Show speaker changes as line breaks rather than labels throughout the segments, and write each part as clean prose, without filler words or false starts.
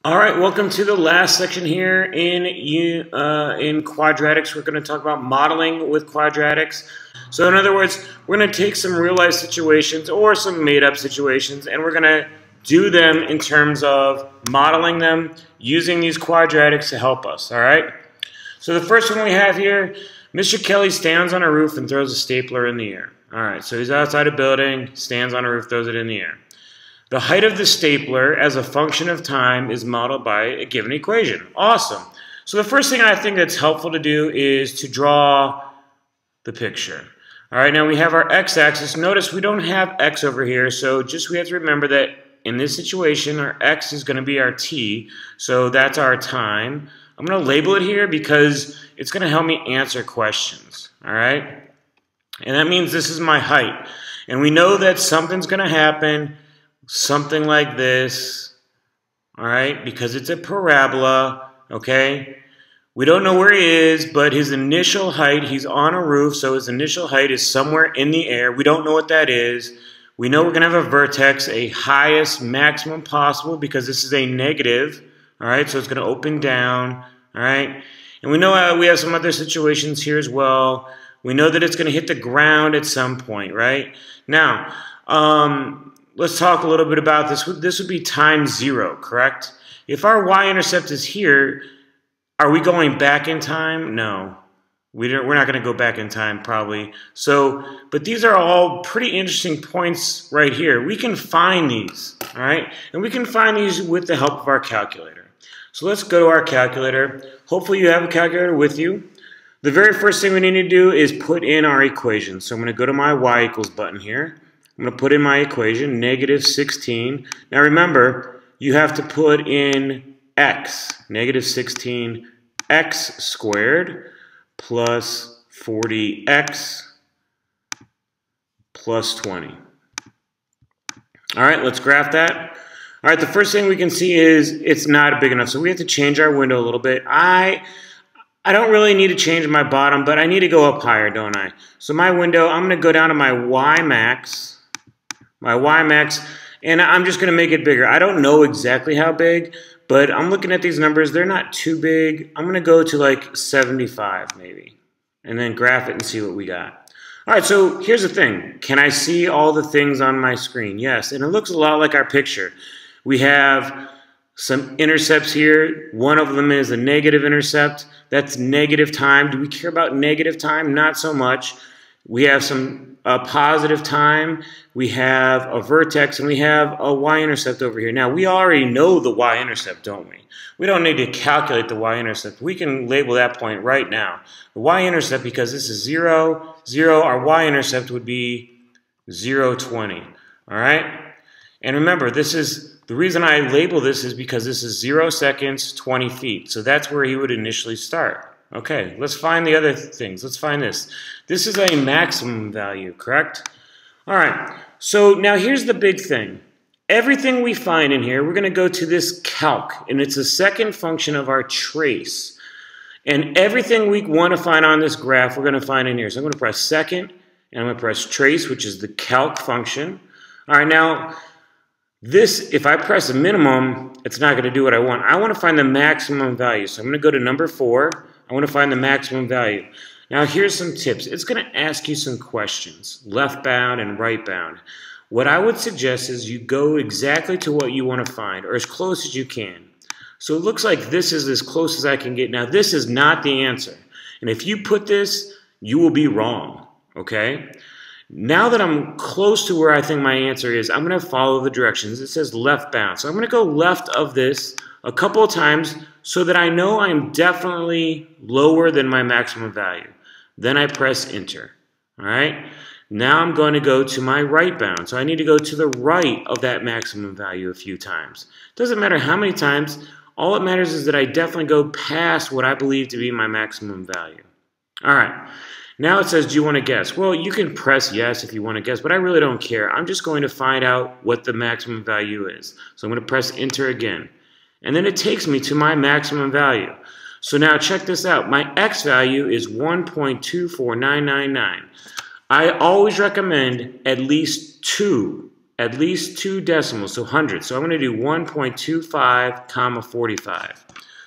All right, welcome to the last section here in quadratics. We're going to talk about modeling with quadratics. So in other words, we're going to take some real-life situations or some made-up situations, and we're going to do them in terms of modeling them using these quadratics to help us, all right? So the first one we have here, Mr. Kelly stands on a roof and throws a stapler in the air. All right, so he's outside a building, stands on a roof, throws it in the air. The height of the stapler as a function of time is modeled by a given equation. Awesome. So the first thing I think that's helpful to do is to draw the picture. All right, now we have our x-axis. Notice we don't have x over here, so just we have to remember that in this situation, our x is going to be our t, so that's our time. I'm going to label it here because it's going to help me answer questions. All right, and that means this is my height. And we know that something's going to happen something like this, all right, because it's a parabola, okay? We don't know where he is, but his initial height, he's on a roof, so his initial height is somewhere in the air. We don't know what that is. We know we're going to have a vertex, a highest maximum possible, because this is a negative, all right, so it's going to open down, all right? And we know we have some other situations here as well. We know that it's going to hit the ground at some point, right? Now, let's talk a little bit about this. This would be time 0, correct? If our y-intercept is here, are we going back in time? No. We're not going to go back in time, probably. So, but these are all pretty interesting points right here. We can find these, all right? And we can find these with the help of our calculator. So let's go to our calculator. Hopefully you have a calculator with you. The very first thing we need to do is put in our equation. So I'm going to go to my y equals button here. I'm going to put in my equation, negative 16. Now remember, you have to put in x, negative 16 x squared plus 40x plus 20. All right, let's graph that. All right, the first thing we can see is it's not big enough, so we have to change our window a little bit. I don't really need to change my bottom, but I need to go up higher, don't I? So my window, I'm going to go down to my y max, and I'm just going to make it bigger. I don't know exactly how big, but I'm looking at these numbers. They're not too big. I'm going to go to like 75 maybe, and then graph it and see what we got. All right, so here's the thing. Can I see all the things on my screen? Yes, and it looks a lot like our picture. We have some intercepts here. One of them is a negative intercept. That's negative time. Do we care about negative time? Not so much. We have some positive time, we have a vertex, and we have a y-intercept over here. Now, we already know the y-intercept, don't we? We don't need to calculate the y-intercept. We can label that point right now. The y-intercept, because this is 0, 0, our y-intercept would be 0, 20. All right? And remember, this is the reason I label this is because this is 0 seconds, 20 feet. So that's where he would initially start. Okay, let's find the other things. Let's find this. This is a maximum value, correct? All right, so now here's the big thing. Everything we find in here, we're going to go to this calc, and it's a second function of our trace. And everything we want to find on this graph, we're going to find in here. So I'm going to press second, and I'm going to press trace, which is the calc function. All right, now, this, if I press a minimum, it's not going to do what I want. I want to find the maximum value. So I'm going to go to number 4. I want to find the maximum value. Now here's some tips. It's going to ask you some questions, left bound and right bound. What I would suggest is you go exactly to what you want to find, or as close as you can. So it looks like this is as close as I can get. Now this is not the answer. And if you put this, you will be wrong, okay? Now that I'm close to where I think my answer is, I'm going to follow the directions. It says left bound. So I'm going to go left of this a couple of times so that I know I'm definitely lower than my maximum value. Then I press enter. All right? Now I'm going to go to my right bound. So I need to go to the right of that maximum value a few times. Doesn't matter how many times. All that matters is that I definitely go past what I believe to be my maximum value. All right. Now it says, do you want to guess? Well, you can press yes if you want to guess, but I really don't care. I'm just going to find out what the maximum value is. So I'm going to press enter again. And then it takes me to my maximum value. So now check this out. My x value is 1.24999. I always recommend at least 2 at least 2 decimals, so hundreds. So I'm going to do 1.25 comma 45.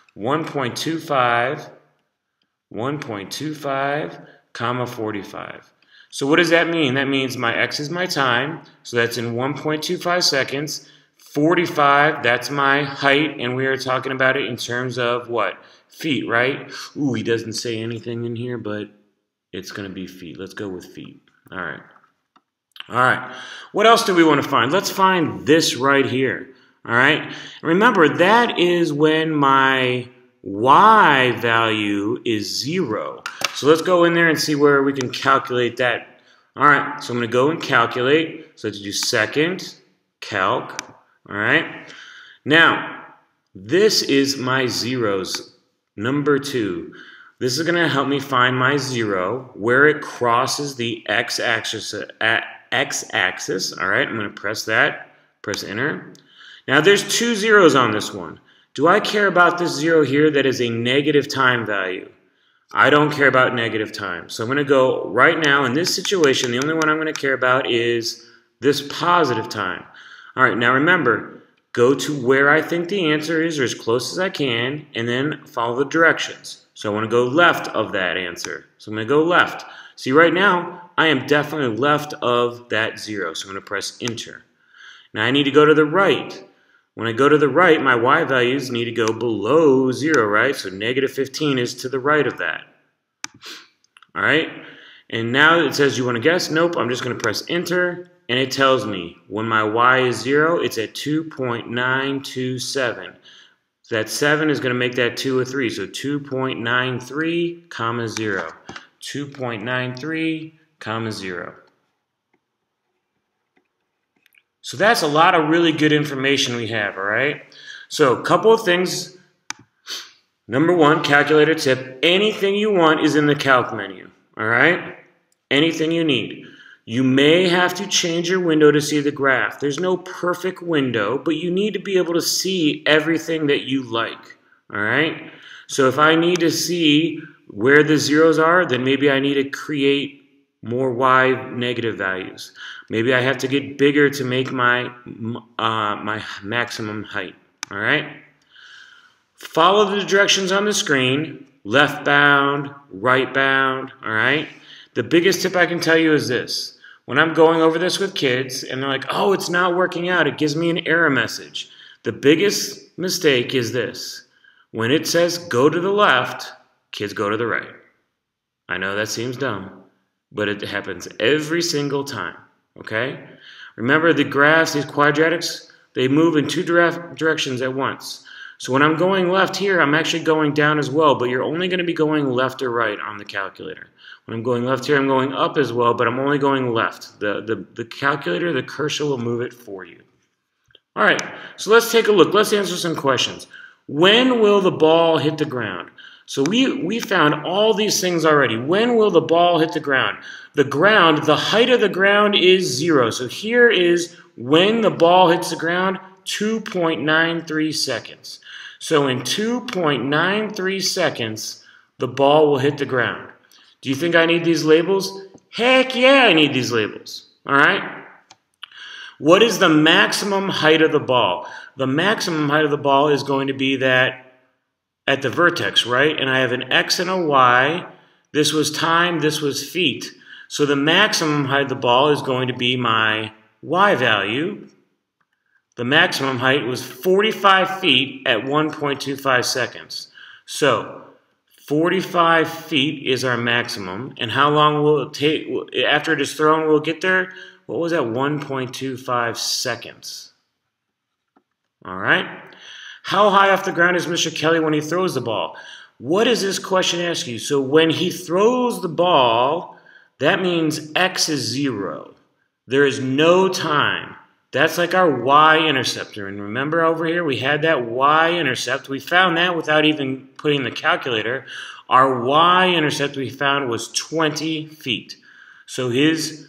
1.25 comma 45. So what does that mean? That means my x is my time, so that's in 1.25 seconds. 45, that's my height, and we are talking about it in terms of what? Feet, right? Ooh, he doesn't say anything in here, but it's going to be feet. Let's go with feet. All right. All right. What else do we want to find? Let's find this right here. All right. Remember, that is when my y value is 0. So let's go in there and see where we can calculate that. All right. So I'm going to go and calculate. So let's do second, calc. All right. Now, this is my zeros, number 2. This is going to help me find my 0 where it crosses the x-axis. All right. I'm going to press that. Press enter. Now, there's 2 zeros on this one. Do I care about this 0 here that is a negative time value? I don't care about negative time. So I'm going to go right now in this situation, the only one I'm going to care about is this positive time. All right, now remember, go to where I think the answer is or as close as I can, and then follow the directions. So I want to go left of that answer. So I'm going to go left. See, right now, I am definitely left of that 0. So I'm going to press enter. Now I need to go to the right. When I go to the right, my y values need to go below 0, right? So negative 15 is to the right of that. All right? And now it says you want to guess. Nope, I'm just going to press enter. And it tells me when my y is 0, it's at 2.927. So that 7 is going to make that 2 a 3. So 2.93 comma 0. 2.93 comma 0. So that's a lot of really good information we have, all right? So a couple of things. Number 1, calculator tip. Anything you want is in the calc menu, all right? Anything you need. You may have to change your window to see the graph. There's no perfect window, but you need to be able to see everything that you like, all right? So if I need to see where the zeros are, then maybe I need to create more y negative values. Maybe I have to get bigger to make my maximum height, all right? Follow the directions on the screen, left bound, right bound, all right? The biggest tip I can tell you is this. When I'm going over this with kids and they're like, oh, it's not working out, it gives me an error message. The biggest mistake is this. When it says go to the left, kids go to the right. I know that seems dumb, but it happens every single time, okay? Remember the graphs, these quadratics, they move in 2 directions at once. So when I'm going left here, I'm actually going down as well, but you're only going to be going left or right on the calculator. When I'm going left here, I'm going up as well, but I'm only going left. The calculator, the cursor will move it for you. All right, so let's take a look. Let's answer some questions. When will the ball hit the ground? So we found all these things already. When will the ball hit the ground? The height of the ground is 0. So here is when the ball hits the ground, 2.93 seconds. So in 2.93 seconds, the ball will hit the ground. Do you think I need these labels? Heck yeah, I need these labels. All right? What is the maximum height of the ball? The maximum height of the ball is going to be that at the vertex, right? And I have an x and a y. This was time, this was feet. So the maximum height of the ball is going to be my y value. The maximum height was 45 feet at 1.25 seconds. So 45 feet is our maximum. And how long will it take? After it is thrown, we'll get there. What was that? 1.25 seconds. All right. How high off the ground is Mr. Kelly when he throws the ball? What does this question ask you? So when he throws the ball, that means x is 0. There is no time. That's like our y-interceptor. And remember over here, we had that y-intercept. We found that without even putting the calculator. Our y-intercept we found was 20 feet. So his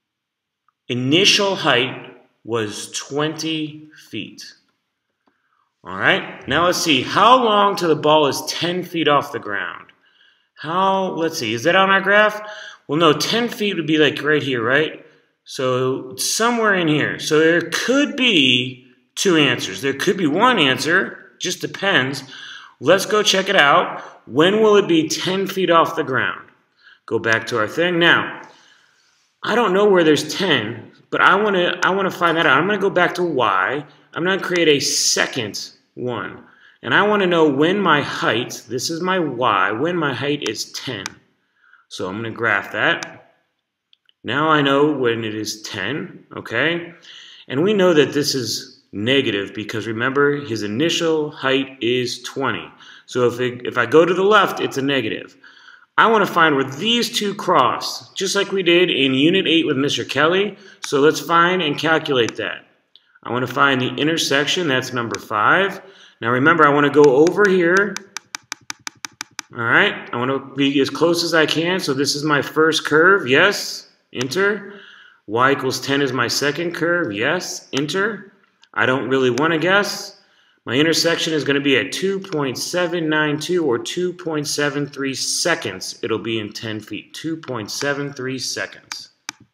initial height was 20 feet. All right, now let's see. How long till the ball is 10 feet off the ground? Let's see, is that on our graph? Well, no, 10 feet would be like right here, right? So it's somewhere in here. So there could be two answers. There could be one answer, just depends. Let's go check it out. When will it be 10 feet off the ground? Go back to our thing. Now, I don't know where there's 10, but I want to find that out. I'm going to go back to Y. I'm going to create a second one. And I want to know when my height, this is my Y, when my height is 10. So I'm going to graph that. Now I know when it is 10, okay? And we know that this is negative because remember his initial height is 20. So if I go to the left, it's a negative. I want to find where these two cross, just like we did in Unit 8 with Mr. Kelly. So let's find and calculate that. I want to find the intersection, that's number 5. Now remember, I want to go over here. All right, I want to be as close as I can. So this is my first curve, yes, enter. Y equals 10 is my second curve, yes, enter. I don't really want to guess. My intersection is going to be at 2.792 or 2.73 seconds. It'll be in 10 feet, 2.73 seconds.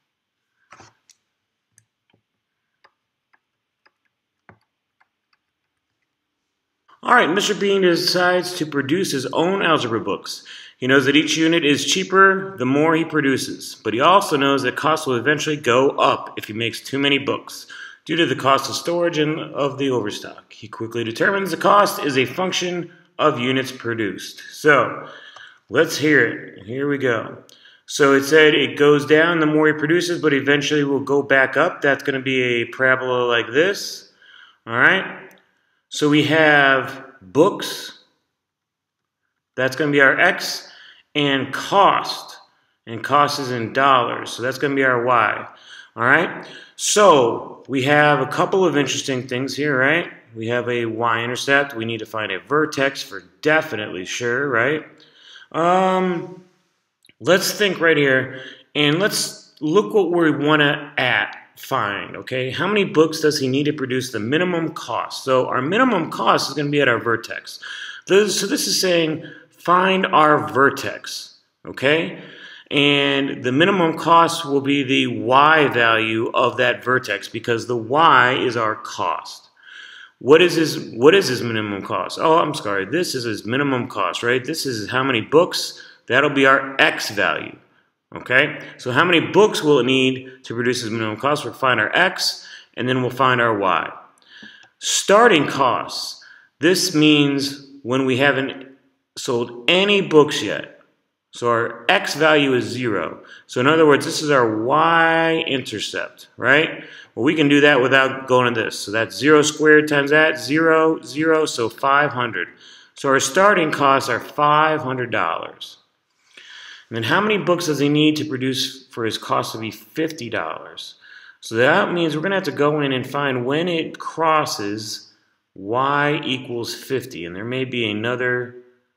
All right, Mr. Bean decides to produce his own algebra books. He knows that each unit is cheaper the more he produces, but he also knows that costs will eventually go up if he makes too many books due to the cost of storage and of the overstock. He quickly determines the cost is a function of units produced. So let's hear it. Here we go. So it said it goes down the more he produces, but eventually will go back up. That's going to be a parabola like this. All right. So we have books, that's going to be our X, and cost is in dollars, so that's going to be our Y. All right, so we have a couple of interesting things here, right? We have a y-intercept, we need to find a vertex for definitely sure, right? Let's think right here, and let's look what we want to find, okay? How many books does he need to produce the minimum cost? So our minimum cost is going to be at our vertex. So this is saying find our vertex, okay? And the minimum cost will be the y value of that vertex because the y is our cost. What is his minimum cost? Oh, I'm sorry. This is his minimum cost, right? This is how many books. That'll be our x value. Okay, so how many books will it need to produce his minimum cost? We'll find our x, and then we'll find our y. Starting costs. This means when we haven't sold any books yet. So our x value is 0. So in other words, this is our y-intercept, right? Well, we can do that without going to this. So that's 0 squared times that, 0, 0, so 500. So our starting costs are $500. And then how many books does he need to produce for his cost to be $50? So that means we're going to have to go in and find when it crosses y equals 50. And there may be another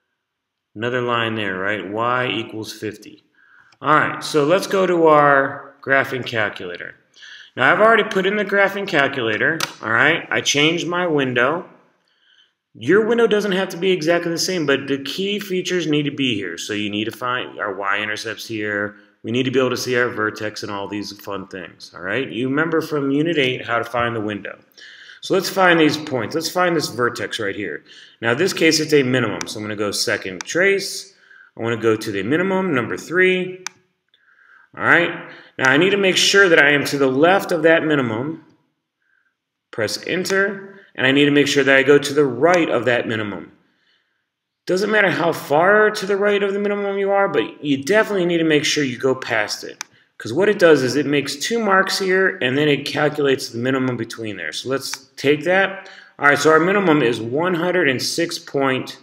line there, right? Y equals 50. All right, so let's go to our graphing calculator. Now I've already put in the graphing calculator, all right? I changed my window. Your window doesn't have to be exactly the same, but the key features need to be here. So you need to find our y-intercepts here. We need to be able to see our vertex and all these fun things, all right? You remember from Unit 8 how to find the window. So let's find these points. Let's find this vertex right here. Now in this case, it's a minimum. So I'm going to go second trace. I want to go to the minimum, number 3. All right? Now I need to make sure that I am to the left of that minimum. Press enter. And I need to make sure that I go to the right of that minimum. Doesn't matter how far to the right of the minimum you are, but you definitely need to make sure you go past it. Because what it does is it makes 2 marks here, and then it calculates the minimum between there. So let's take that. All right, so our minimum is 106.30,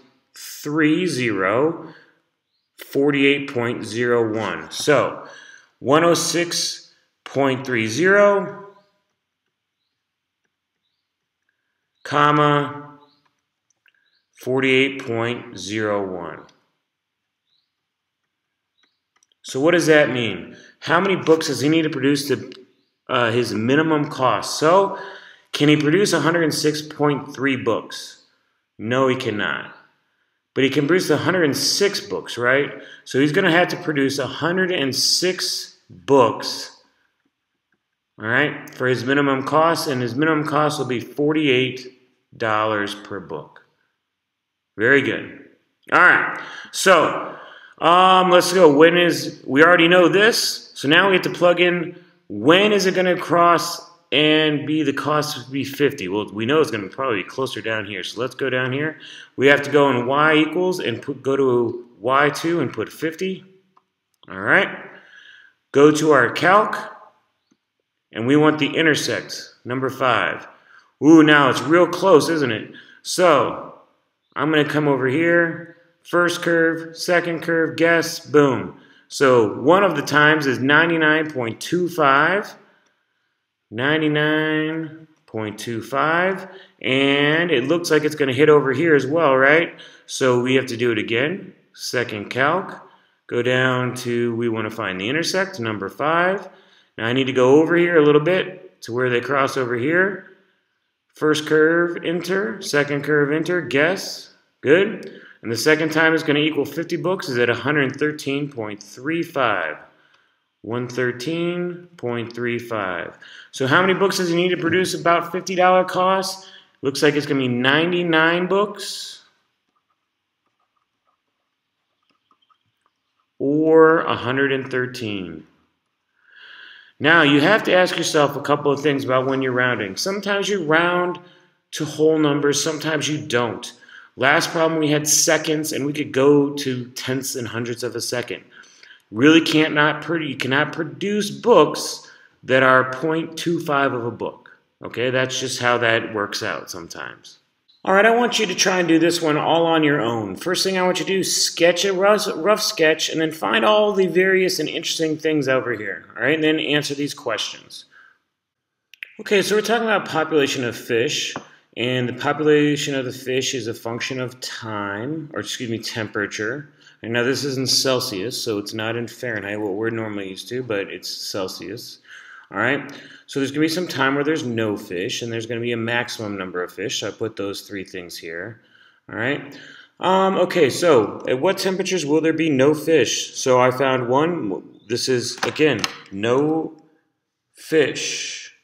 48.01. So 106.30, comma, 48.01. So what does that mean? How many books does he need to produce to his minimum cost? So can he produce 106.3 books? No, he cannot. But he can produce 106 books, right? So he's going to have to produce 106 books all right, for his minimum cost, and his minimum cost will be $48 per book. Very good. All right, so let's go. We already know this, so now we have to plug in when is it going to cross and the cost would be 50. Well, we know it's going to probably be closer down here, so let's go down here. We have to go in y equals and go to y2 and put 50. All right, go to our calc, and we want the intersect, number 5. Ooh, now it's real close, isn't it? So I'm going to come over here, first curve, second curve, guess, boom. So one of the times is 99.25, 99.25, and it looks like it's going to hit over here as well, right? So we have to do it again, second calc, go down to, we want to find the intersect, number 5. Now I need to go over here a little bit to where they cross over here. First curve, enter. Second curve, enter. Guess. Good. And the second time is going to equal 50 books is at 113.35. 113.35. So how many books does he need to produce about $50 cost? Looks like it's going to be 99 books or 113. Now, you have to ask yourself a couple of things about when you're rounding. Sometimes you round to whole numbers, sometimes you don't. Last problem, we had seconds, and we could go to tenths and hundredths of a second. Really you cannot produce books that are 0.25 of a book. Okay, that's just how that works out sometimes. All right, I want you to try and do this one all on your own. First thing I want you to do is sketch a rough sketch and then find all the various and interesting things over here. All right, and then answer these questions. Okay, so we're talking about population of fish, and the population of the fish is a function of time, or excuse me, temperature. And now this is in Celsius, so it's not in Fahrenheit, what we're normally used to, but it's Celsius. All right, so there's going to be some time where there's no fish, and there's going to be a maximum number of fish. So I put those 3 things here. All right. Okay, so at what temperatures will there be no fish? So I found one. This is, again, no fish.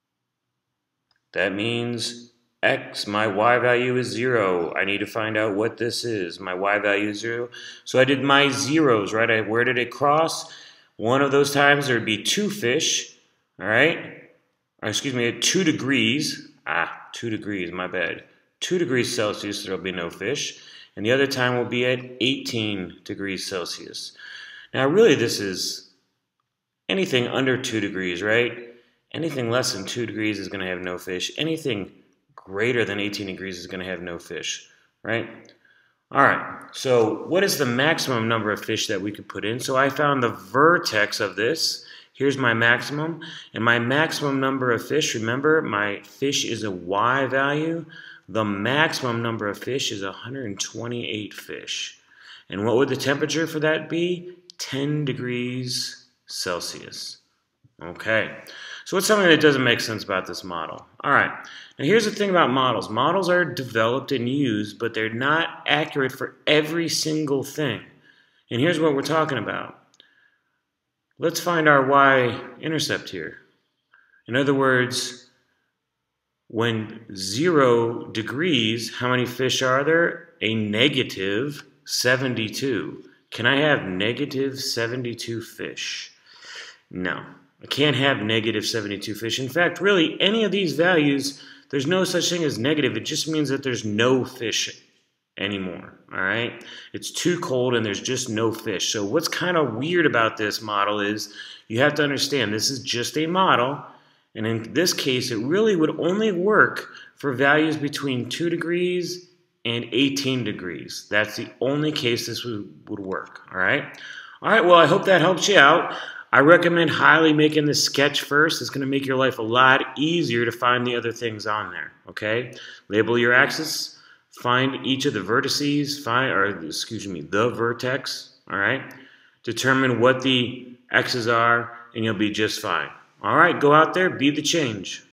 That means X, my Y value is 0. I need to find out what this is. My Y value is 0. So I did my zeros, right? Where did it cross? One of those times there would be 2 fish. All right, excuse me, at 2 degrees, 2 degrees, my bad. 2 degrees Celsius, there will be no fish. And the other time will be at 18 degrees Celsius. Now, really, this is anything under 2 degrees, right? Anything less than 2 degrees is going to have no fish. Anything greater than 18 degrees is going to have no fish, right? All right, so what is the maximum number of fish that we could put in? So I found the vertex of this. Here's my maximum, and my maximum number of fish, remember, my fish is a Y value. The maximum number of fish is 128 fish. And what would the temperature for that be? 10 degrees Celsius. Okay, so what's something that doesn't make sense about this model? All right, now here's the thing about models. Models are developed and used, but they're not accurate for every single thing. And here's what we're talking about. Let's find our y-intercept here. In other words, when 0 degrees, how many fish are there? A negative 72. Can I have negative 72 fish? No, I can't have negative 72 fish. In fact, really, any of these values, there's no such thing as negative. It just means that there's no fish anymore, all right? It's too cold and there's just no fish. So what's kind of weird about this model is you have to understand this is just a model, and in this case it really would only work for values between 2 degrees and 18 degrees. That's the only case this would work, all right? All right, well, I hope that helps you out. I recommend highly making this sketch first. It's going to make your life a lot easier to find the other things on there, okay? Label your axis. Find each of the vertices, the vertex, all right? Determine what the x's are, and you'll be just fine. All right, go out there, be the change.